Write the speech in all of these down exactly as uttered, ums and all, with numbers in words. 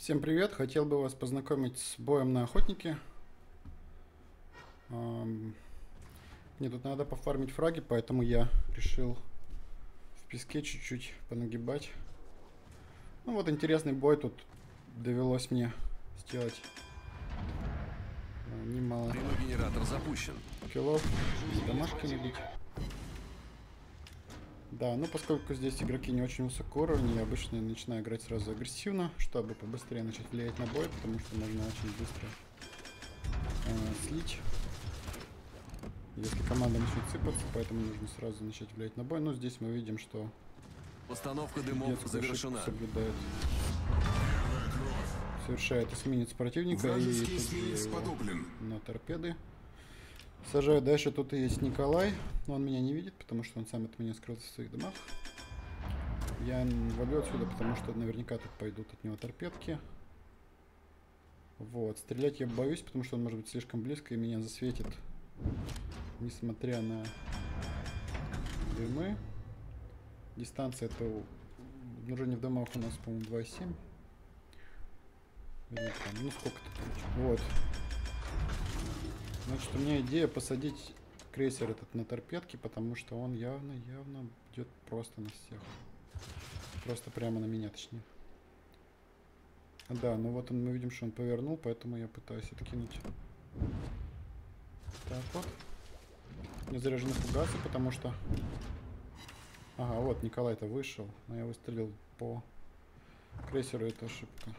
Всем привет! Хотел бы вас познакомить с боем на охотнике. Мне тут надо пофармить фраги, поэтому я решил в песке чуть-чуть понагибать. Ну вот интересный бой тут довелось мне сделать немало. Прямой генератор запущен. Киллов с домашками бить. Да, ну поскольку здесь игроки не очень высокого уровня, я обычно начинаю играть сразу агрессивно, чтобы побыстрее начать влиять на бой, потому что можно очень быстро э, слить, если команда начнет сыпаться, поэтому нужно сразу начать влиять на бой. Но здесь мы видим, что Установка дымов завершена. Соблюдает. Совершает эсминец противника и тут его на торпеды. Сажаю дальше, тут и есть Николай, но он меня не видит, потому что он сам от меня скрылся в своих домах. Я валю отсюда, потому что наверняка тут пойдут от него торпедки. Вот, стрелять я боюсь, потому что он может быть слишком близко и меня засветит, несмотря на дымы. Дистанция это обнаружение в домах у нас, по-моему, два и семь. Ну сколько-то, вот. Значит, у меня идея посадить крейсер этот на торпедки, потому что он явно, явно идет просто на всех. Просто прямо на меня, точнее. Да, ну вот он, мы видим, что он повернул, поэтому я пытаюсь откинуть. Так вот. Не заряжены фугасы, потому что... Ага, вот Николай-то вышел, но я выстрелил по крейсеру, это ошибка.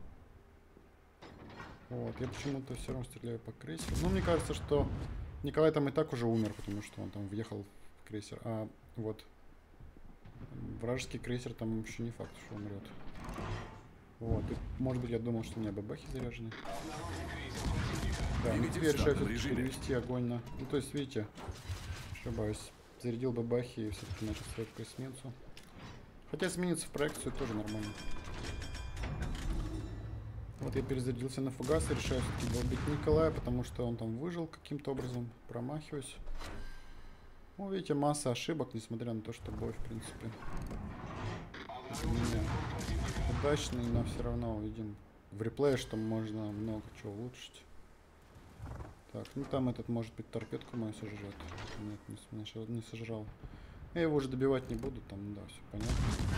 Вот, я почему-то все равно стреляю по крейсеру. Ну, мне кажется, что Николай там и так уже умер, потому что он там въехал в крейсер. А вот вражеский крейсер там еще не факт, что умрет. Вот, и, может быть, я думал, что у меня бабахи заряжены. Да, ну теперь я решаю все-таки перевести огонь на... Ну, то есть, видите, ошибаюсь. Зарядил бабахи и все-таки начал стрелять по эсминцу. Хотя эсминец в проекцию тоже нормально. Вот я перезарядился на фугас и решаю все-таки долбить Николая, потому что он там выжил каким-то образом. Промахиваюсь. Ну, видите, масса ошибок, несмотря на то, что бой, в принципе, у меня удачный, но все равно увидим в реплее, что можно много чего улучшить. Так, ну там этот, может быть, торпедку мою сожрет. Нет, не, не сожрал. Я его уже добивать не буду, там, да, все понятно.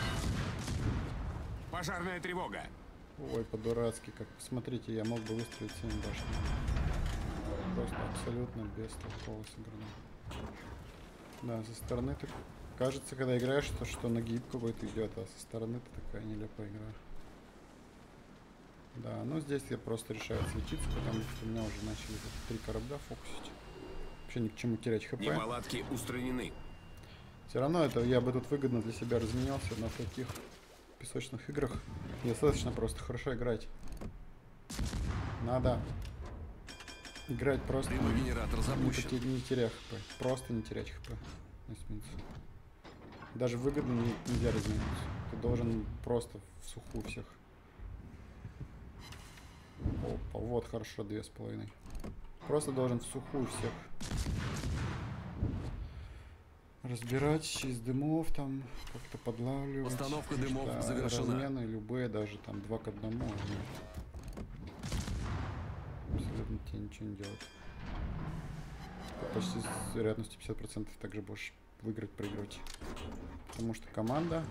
Пожарная тревога. Ой, по-дурацки, как, смотрите, я мог бы выстрелить семь башен. Просто абсолютно бестолково сыграно. Да, со стороны так кажется, когда играешь, то что нагиб какой-то идет, а со стороны-то такая нелепая игра. Да, ну здесь я просто решаю отличиться, потому что у меня уже начали три корабля фокусить. Вообще ни к чему терять хп. Неполадки устранены. Все равно это я бы тут выгодно для себя разменялся на таких песочных играх. Достаточно просто хорошо играть. Надо играть просто не, не, не теряя хп. Просто не терять хп. Даже выгодно не, нельзя разменяться. Ты должен просто в сухую всех. Опа, вот хорошо, две с половиной. Просто должен в сухую всех разбирать из дымов, там как-то подлавливать. Установка дымов да, завершена. Размены любые, даже там два к одному. Абсолютно тебе ничего не делать. Почти с вероятностью пятьдесят процентов также будешь выиграть, проиграть. Потому что команда...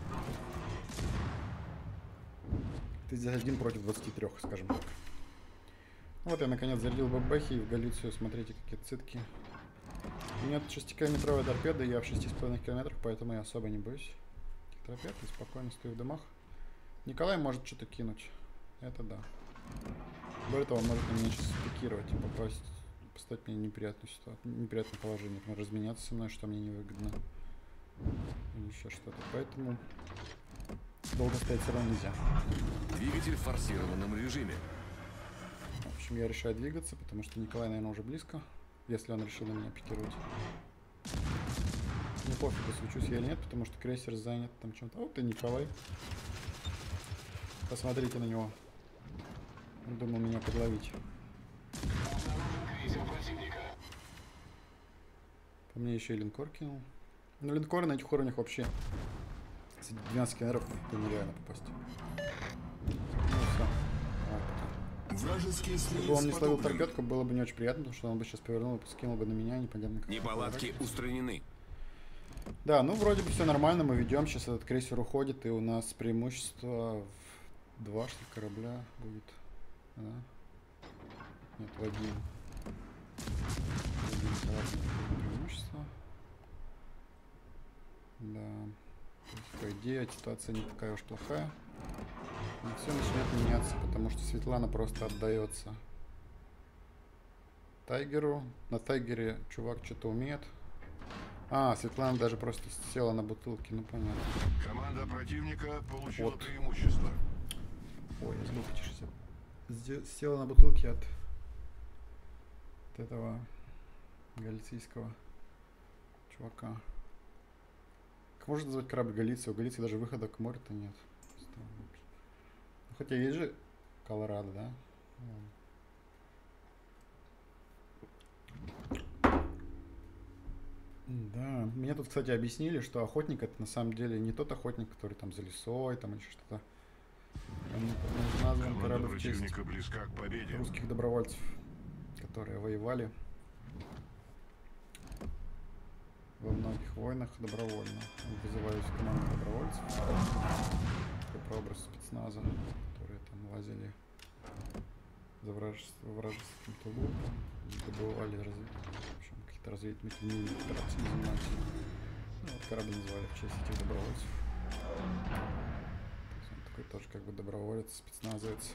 Ты здесь один против двадцати трёх, скажем так. Вот я наконец зарядил бабахи и в Галицию, смотрите, какие цитки. У меня тут шестикилометровая торпеда, я в шести с половиной километрах, поэтому я особо не боюсь торпед и спокойно стою в домах. Николай может что-то кинуть, это да. Более того, он может на меня сейчас пикировать и попасть, поставить мне неприятную ситуацию, неприятное положение, например, разменяться со мной, что мне невыгодно. Или еще что-то, поэтому долго стоять все равно нельзя. Двигатель в форсированном режиме. В общем, я решаю двигаться, потому что Николай, наверное, уже близко. Если он решил на меня пикировать. Не пофигу, свечусь я или нет, потому что крейсер занят там чем-то. А вот и Николай. Посмотрите на него. Он думал меня подловить. По мне еще и линкор кинул. Но линкор на этих уровнях вообще с двенадцати километров это нереально попасть. Ну все. Вражеский Если эсминец бы он не словил потоплен. торпедку, было бы не очень приятно, потому что он бы сейчас повернул и скинул бы на меня, непонятно как. Неполадки устранены. Да, ну вроде бы все нормально, мы ведем, сейчас этот крейсер уходит, и у нас преимущество в два, что ли, корабля будет. Да? Нет, в один. В один корабль будет преимущество. Да. То есть, по идее, ситуация не такая уж плохая. Но все начнет меняться, потому что Светлана просто отдается Тайгеру. На Тайгере чувак что-то умеет. А, Светлана даже просто села на бутылке, ну понятно. Команда противника получила Вот. преимущество. Ой, я забыл почешься. Сде- Села на бутылке от, от этого галицийского чувака. Как можно назвать корабль Галиция? У Галиции даже выхода к морю-то нет. Странно. Ну, хотя есть же Колорадо, да? Да, мне тут, кстати, объяснили, что охотник это на самом деле не тот охотник, который там за лесой, там или что-то. Он назван Команда корабль в честь противника близка к победе. русских добровольцев, которые воевали во многих войнах добровольно. Они вызывались в команду добровольцев. Такой прообраз спецназа, которые там лазили за вражеским, вражеским тылу, добывали разви... в общем, какие-то разведывательные операции занимались. Ну, вот корабль называли в честь этих добровольцев. То есть он такой тоже как бы доброволец, спецназовец.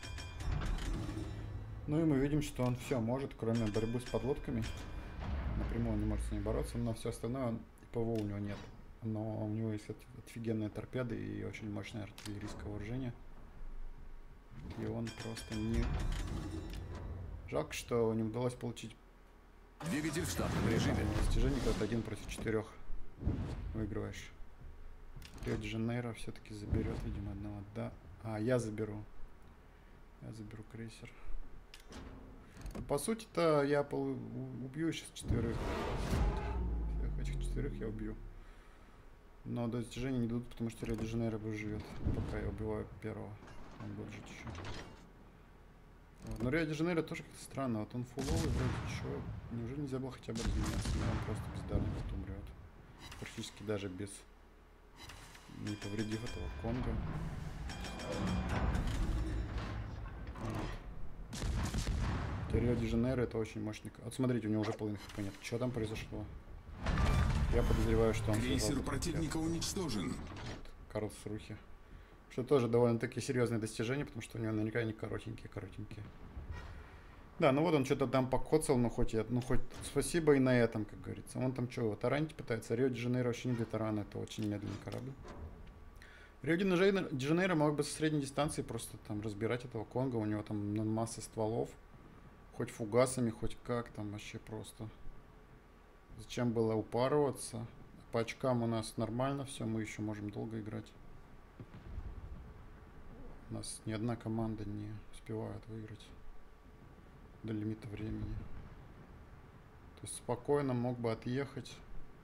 Ну и мы видим, что он все может, кроме борьбы с подлодками. Напрямую он не может с ней бороться, но все остальное он, и ПВО у него нет. Но у него есть офигенные торпеды и очень мощное артиллерийское вооружение. И он просто не... Жалко, что не удалось получить Двигатель в штатном режиме. достижение, когда ты один против четырех выигрываешь. Рио-де-Жанейро все-таки заберет, видимо, одного. Да. А, я заберу. Я заберу крейсер. По сути-то я пол... убью сейчас четверых. Всех этих четверых я убью. Но до достижения не дадут, потому что Рио-де-Жанейро выживет, пока я убиваю первого. Он будет жить еще. Вот. Но Рио-де-Жанейро тоже как-то странно. Вот он фуловый вроде еще. Неужели нельзя было хотя бы разменяться? Но он просто бездарно тут умрет. Практически даже без... не повредив этого Конго. Рио-де-Жанейро это очень мощный. Вот смотрите, у него уже половины хп нет. Что там произошло? Я подозреваю, что он... Крейсер противника уничтожен. Вот, Карлсрухе. Что тоже довольно-таки серьезное достижение, потому что у него наверняка они коротенькие-коротенькие. Да, ну вот он что-то там покоцал, ну хоть, ну хоть спасибо и на этом, как говорится. Он там что, таранить пытается. Рио-де-Жанейро вообще не для тарана, это очень медленный корабль. Рио-де-Жанейро мог бы со средней дистанции просто там разбирать этого Конго. У него там масса стволов. Хоть фугасами, хоть как, там вообще просто. Зачем было упарываться? По очкам у нас нормально все, мы еще можем долго играть. У нас ни одна команда не успевает выиграть до лимита времени. То есть спокойно мог бы отъехать.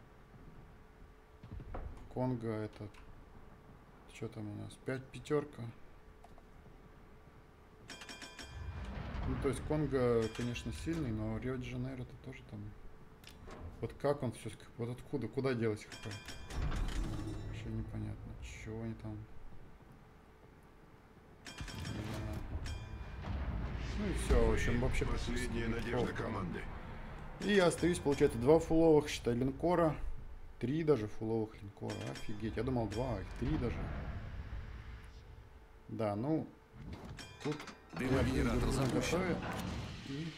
Конго это... Что там у нас? пять пятерка. Ну, то есть Конго, конечно, сильный, но Рио-де-Жанейро это тоже там... Вот как он все... Вот откуда? Куда делать хп? Вообще непонятно. Чего они там... Ну и все, в общем, вообще... Последняя надежда команды. И я остаюсь, получается, два фуловых, считай, линкора. Три даже фуловых линкора. Офигеть. Я думал два, а их три даже. Да, ну... Тут... Дымогенератор запущен. И...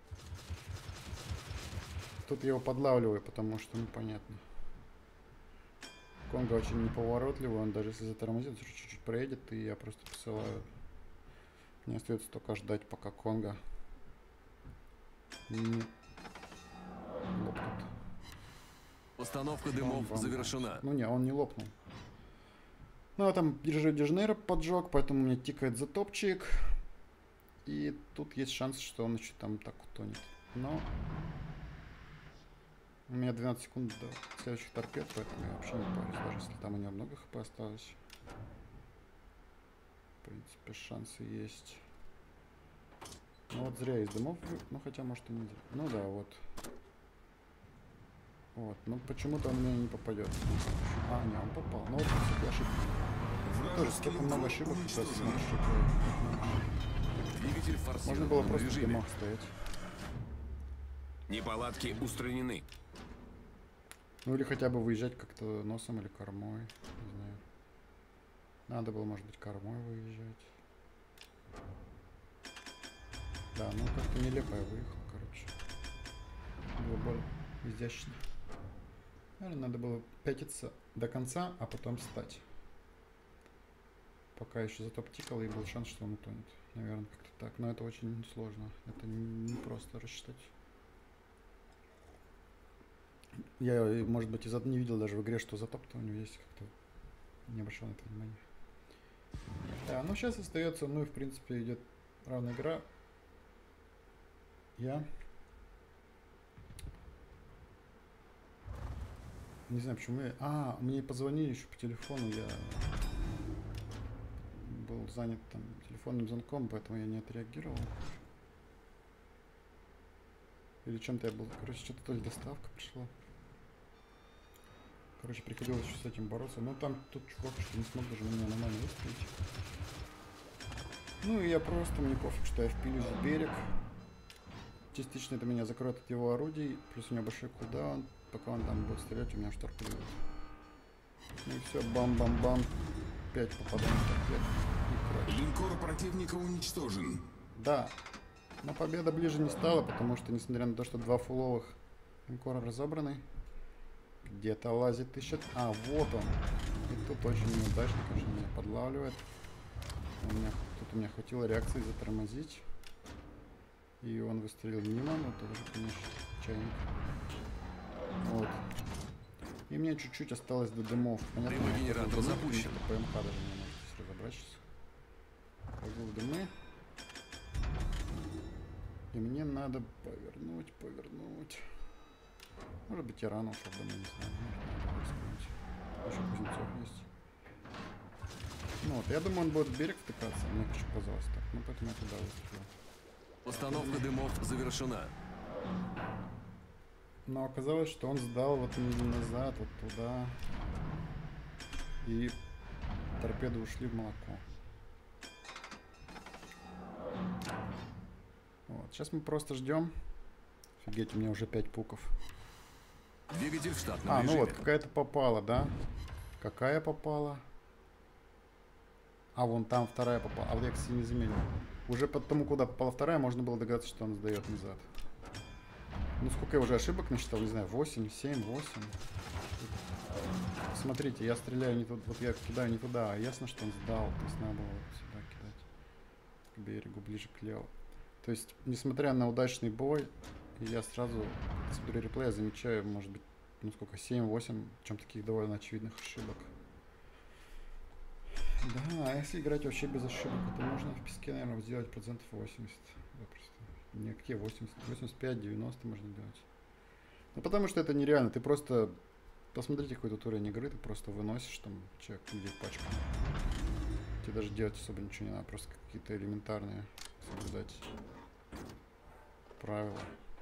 Тут я его подлавливаю, потому что, ну, понятно. Конго очень неповоротливый, он даже если затормозит, чуть-чуть проедет, и я просто посылаю. Мне остается только ждать, пока Конго не лопнет. Установка дымов Бам-бам. завершена. Ну не, он не лопнул. Ну а там Рио-де-Жанейро поджег, поэтому у меня тикает затопчик. И тут есть шанс, что он еще там так утонет. Но у меня двенадцать секунд до следующих торпед, поэтому я вообще не парюсь, даже если там у него много хп осталось. В принципе, шансы есть. Ну вот зря из дымов, ну хотя может и не зря. Ну да, вот. Вот, ну почему-то он мне не попадет. А, не, он попал. Ну вот, кстати, ошибка. Тоже столько много ошибок, как раз смотришь, Двигатель в можно форсированном было просто в режиме. дымах стоять. Неполадки устранены. Ну или хотя бы выезжать как-то носом или кормой. Не знаю. Надо было, может быть, кормой выезжать. Да, ну как-то нелепо я выехал, короче. Было более изящно. Наверное, надо было пятиться до конца, а потом встать. Пока еще затоптикал, и был шанс, что он утонет. Наверное, как-то так. Но это очень сложно. Это не просто рассчитать. Я, может быть, из не видел даже в игре, что затоптывание есть. Как-то не обращал на это внимания. Да, ну сейчас остается, ну и в принципе идет равная игра. Я не знаю, почему я... А, мне позвонили еще по телефону, я был занят там телефонным звонком, поэтому я не отреагировал. Или чем-то я был... Короче, что-то то ли доставка пришла. Короче, приходилось еще с этим бороться. Но там тот чувак, что не смог даже на меня нормально выстрелить. Ну и я просто, мне пофиг, что я впилюсь в берег. Частично это меня закроет от его орудий. Плюс у него большой кулдаун. Пока он там будет стрелять, у меня шторку дают. Ну и все, бам-бам-бам. Пять попаданий торпед. Линкор противника уничтожен. Да. Но победа ближе не стала, потому что, несмотря на то, что два фуловых линкора разобраны, где-то лазит ищет. А, вот он. И тут очень неудачно, конечно, меня подлавливает. У меня, тут у меня хватило реакции затормозить. И он выстрелил мимо, но тоже, конечно, чайник. Вот. И мне чуть-чуть осталось до дымов. Понятно, Прямой генератор запущен. ПМХ даже не может здесь разобрать сейчас. Хожу в дымы. И мне надо повернуть, повернуть. Может быть, я рано ушел в дымы, не знаю. Еще Кузнецов есть. Ну вот, я думаю, он будет в берег втыкаться. Мне почему казалось так. Ну, поэтому я туда выстрелил. Установка дымов завершена. Но оказалось, что он сдал вот назад, вот туда. И торпеды ушли в молоко. Вот. Сейчас мы просто ждем. Офигеть, у меня уже пять пуков. Двигатель в штатном А, ну режиме. вот, какая-то попала, да? Какая попала? А, вон там вторая попала. А вот я, кстати, не заметил. Уже по тому, куда попала вторая, можно было догадаться, что он сдает назад. Ну, сколько я уже ошибок насчитал, не знаю, восемь, семь, восемь. Смотрите, я стреляю не туда, вот я кидаю не туда, а ясно, что он сдал. То есть надо было вот сюда кидать. К берегу, ближе к леву. То есть, несмотря на удачный бой, я сразу, смотрю реплей, я замечаю, может быть, ну сколько, семь-восемь, чем таких довольно очевидных ошибок. Да, а если играть вообще без ошибок, то можно в песке, наверное, сделать процентов восемьдесят. Запросто. Не, какие восемьдесят? восемьдесят пять девяносто можно делать. Ну, потому что это нереально. Ты просто... Посмотрите, какой тут уровень игры. Ты просто выносишь там человек людей пачку. Тебе даже делать особо ничего не надо. Просто какие-то элементарные соблюдать правила.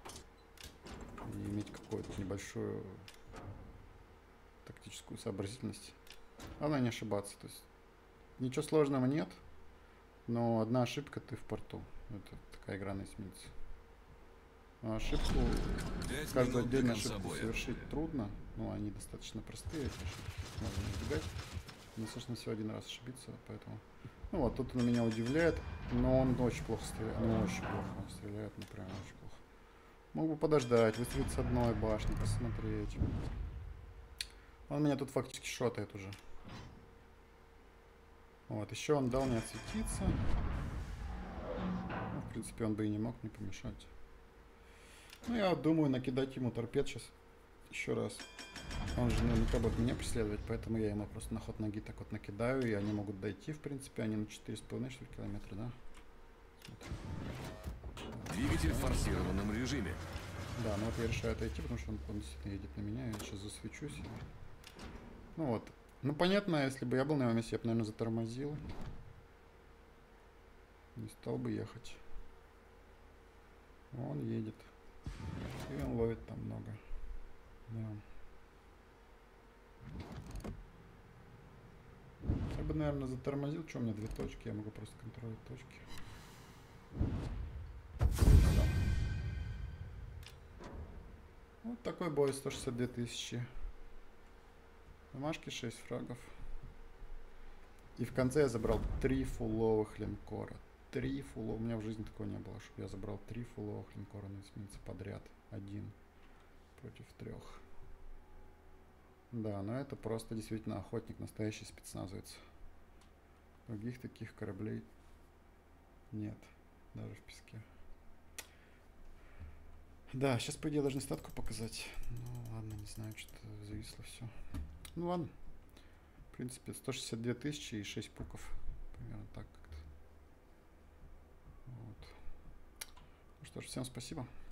И иметь какую-то небольшую тактическую сообразительность. Главное не ошибаться. То есть ничего сложного нет. Но одна ошибка, ты в порту. Это такая игра на эсминце. А ошибку, каждую отдельную ошибку совершить трудно. Ну, они достаточно простые, эти ошибки. Можно избегать. Достаточно всего один раз ошибиться, поэтому... Ну вот, тут он меня удивляет, но он очень плохо стреляет. Ну, очень плохо он стреляет, ну, прям очень плохо. Мог бы подождать, выстрелить с одной башни, посмотреть. Он меня тут фактически шотает уже. Вот, еще он дал мне отсветиться. Ну, в принципе, он бы и не мог мне помешать. Ну, я думаю накидать ему торпед сейчас еще раз. Он же наверняка будет меня преследовать, поэтому я ему просто на ход ноги так вот накидаю, и они могут дойти, в принципе, они на четыре с половиной километра, да? Смотрим. Двигатель в форсированном режиме. Да, ну вот я решаю отойти, потому что он, он действительно едет на меня, я сейчас засвечусь. Ну вот. Ну, понятно, если бы я был на его месте, я бы, наверное, затормозил. Не стал бы ехать. Он едет. И он ловит там много. Да. Я бы, наверное, затормозил. Что у меня две точки? Я могу просто контролировать точки. Всё. Вот такой бой. сто шестьдесят две тысячи. Домашки шесть фрагов. И в конце я забрал три фуловых линкора. Три фуловых. У меня в жизни такого не было, чтобы я забрал три фуловых линкора на эсминце подряд. Один против трех. Да, но это просто действительно охотник, настоящий спецназовец. Других таких кораблей нет. Даже в песке. Да, сейчас, по идее, должны статку показать. Ну, ладно, не знаю, что-то зависло все. Ну, ладно. В принципе, сто шестьдесят две тысячи и шесть пуков. Примерно так как-то. Вот. Ну что ж, всем спасибо.